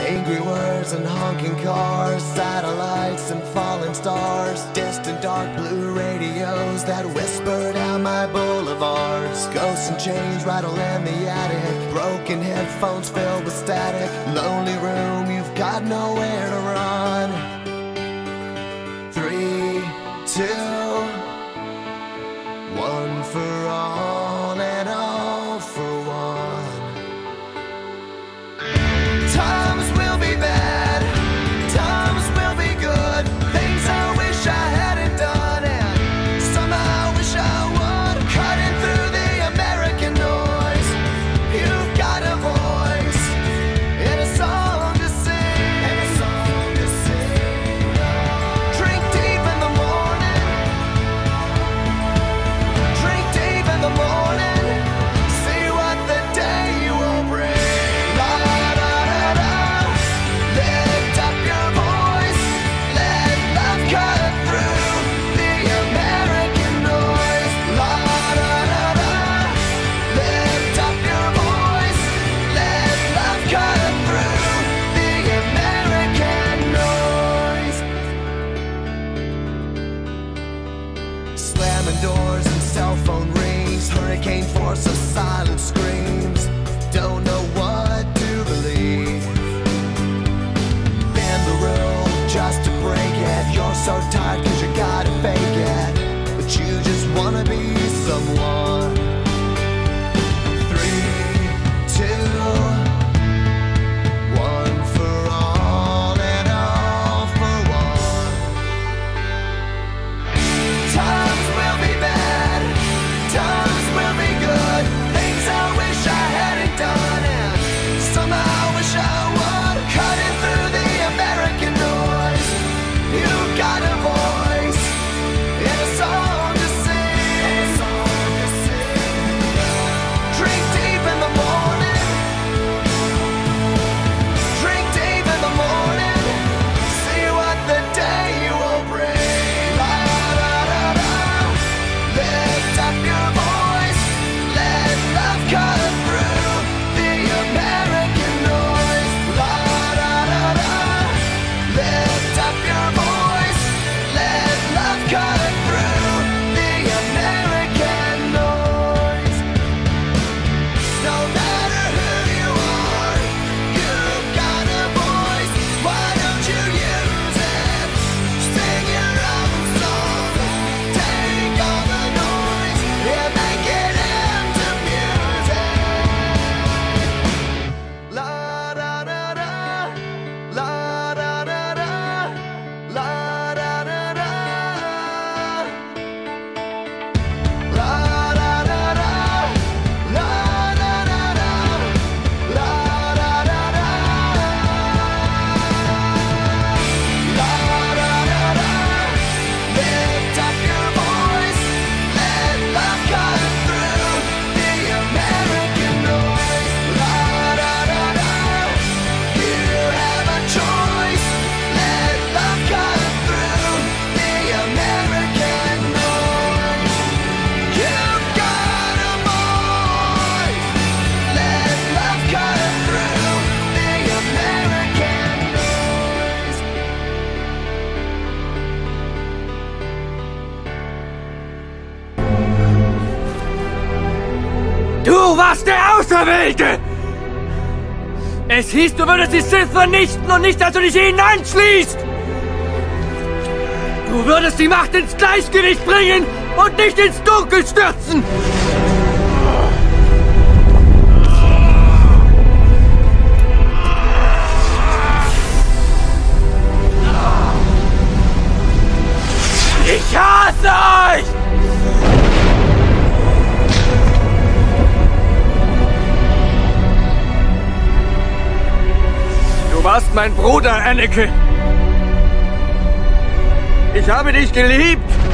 Angry words and honking cars, satellites and falling stars, distant dark blue radios that whisper down my boulevards. Ghosts and chains rattle in the attic, broken headphones filled with static. Lonely room, you've got nowhere to run. 3, 2, 1 for all and all for one. Times will be bad, times will be good, things I wish I hadn't done, and somehow wish I would. Cutting through the American noise, you've got a voice and a song to sing, and a song to sing. Drink deep in the morning, drink deep in the morning, see what the day will bring. Lift up your voice, let love cut through the American noise. La da da da. Lift up your voice, let love cut through the American noise. Slamming doors and cell phone rings, hurricane force of silent screams. Don't know what to believe. Bend the rule just to break it. You're so tired cause you gotta fake it, but you just wanna be someone. 3, 2, 1 for all and all for one. Times will be bad, times will be good, things I wish I hadn't done, and somehow wish I would. Cutting through the American noise, you've got a voice and a song to sing. Drink deep in the morning, drink deep in the morning, see what the day will bring. La da da da. Lift up your voice, let love cut through the American noise. La da da da. Lift up your voice, let love cut through the American noise. No matter who you are, you've got a voice. Why don't you use it? Sing your own song, take all the noise and make it into music. La da da da, la da da da, la da da da, la da da da, la da da da, la da da da, la da da da. Lift up your voice, let love cut through the American noise. La da da da. You have a choice, let love cut through the American noise. You've got a voice, let love cut through the American noise. Du warst der Auserwählte! Es hieß, du würdest die Sith vernichten und nicht, dass du dich ihnen anschließt! Du würdest die Macht ins Gleichgewicht bringen und nicht ins Dunkel stürzen! Ich hasse euch! Du warst mein Bruder, Anakin. Ich habe dich geliebt.